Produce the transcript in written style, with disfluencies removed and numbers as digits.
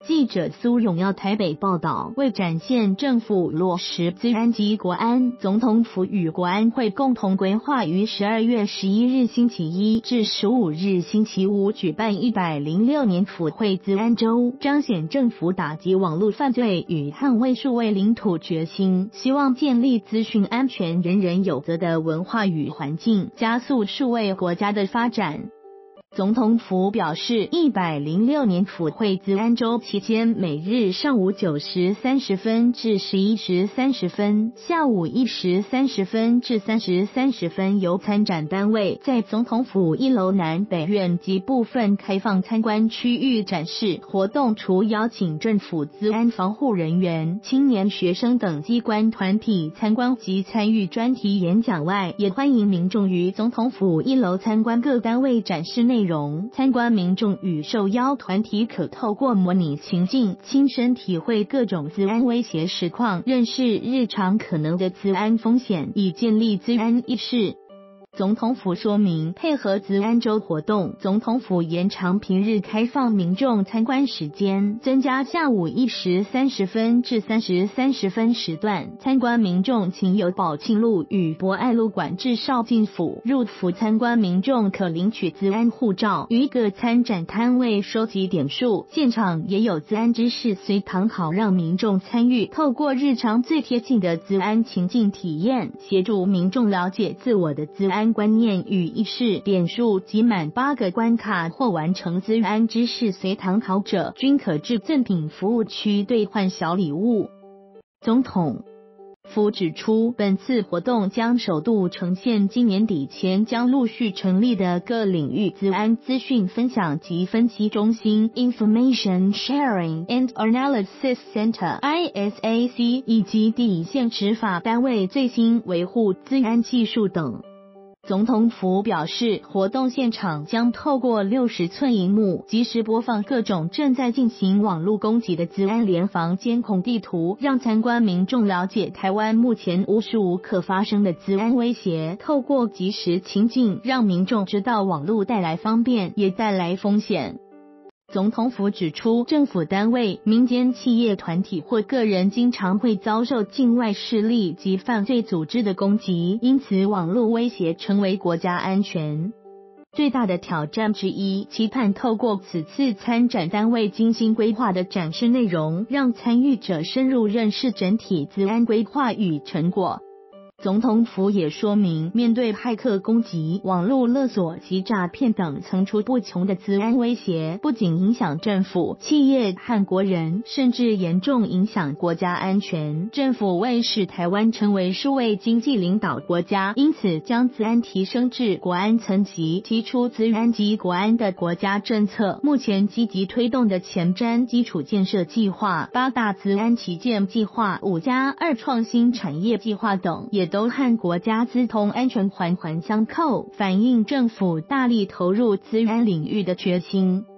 记者苏荣耀台北报道，为展现政府落实资安及国安，总统府与国安会共同规划于12月11日星期一至15日星期五举办106年府会资安周，彰显政府打击网络犯罪与捍卫数位领土决心，希望建立资讯安全人人有责的文化与环境，加速数位国家的发展。总统府表示，106年府会资安周期间，每日上午9时30分至11时30分，下午1时30分至3时30分，由参展单位在总统府1楼南北院及部分开放参观区域展示活动，除邀请政府资安防护人员、青年学生等机关团体参观及参与专题演讲外，也欢迎民众于总统府1楼参观各单位展示内容。参观民众与受邀团体可透过模拟情境，亲身体会各种资安威胁实况，认识日常可能的资安风险，以建立资安意识。总统府说明，配合资安周活动，总统府延长平日开放民众参观时间，增加下午1时30分至3时30分时段。参观民众请由宝庆路与博爱路管制哨进府，入府参观民众可领取资安护照，于各参展摊位收集点数。现场也有资安知识随堂考，让民众参与，透过日常最贴近的资安情境体验，协助民众了解自我的资安观念与意识。点数集满8个关卡或完成资安知识随堂考者，均可至赠品服务区兑换小礼物。总统府指出，本次活动将首度呈现今年底前将陆续成立的各领域资安资讯分享及分析中心 Information Sharing and Analysis Center ISAC， 以及第一线执法单位最新维护资安技术等。总统府表示，活动现场将透过60寸萤幕即时播放各种正在进行网络攻击的资安联防监控地图，让参观民众了解台湾目前无时无刻发生的资安威胁，透过即时情境，让民众知道网络带来方便也带来风险。总统府指出，政府单位、民间企业团体或个人经常会遭受境外势力及犯罪组织的攻击，因此网络威胁成为国家安全最大的挑战之一，期盼透过此次参展单位精心规划的展示内容，让参与者深入认识整体资安规划与成果。总统府也说明，面对骇客攻击、网络勒索及诈骗等层出不穷的资安威胁，不仅影响政府、企业和国人，甚至严重影响国家安全。政府为使台湾成为数位经济领导国家，因此将资安提升至国安层级，提出资安及国安的国家政策。目前积极推动的前瞻基础建设计划、8大资安旗舰计划、5+2创新产业计划等，也都和国家资通安全环环相扣，反映政府大力投入资安领域的决心。